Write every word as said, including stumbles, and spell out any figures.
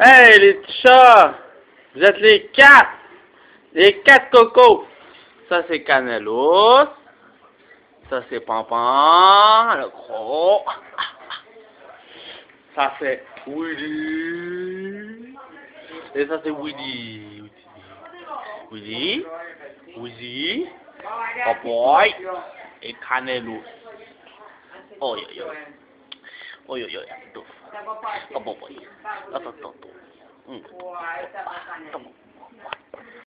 Hey, les petits chats! Vous êtes les quatre! Les quatre cocos! Ça, c'est Canelos. Ça, c'est Pampan, le gros. Ça, c'est Willy. Et ça, c'est Willy. Willy. Willy. Papoy. Et Canelos. Oh, yo, yo. Oh, yo, yo. Oh, boy. Attends, attends, attends.